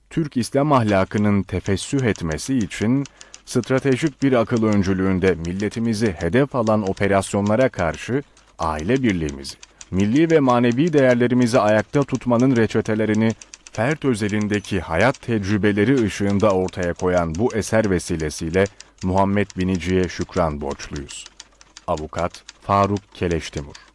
Türk İslam ahlakının tefessüh etmesi için stratejik bir akıl öncülüğünde milletimizi hedef alan operasyonlara karşı aile birliğimizi, milli ve manevi değerlerimizi ayakta tutmanın reçetelerini fert özelindeki hayat tecrübeleri ışığında ortaya koyan bu eser vesilesiyle Muhammed Binici'ye şükran borçluyuz. Avukat Faruk Keleştimur.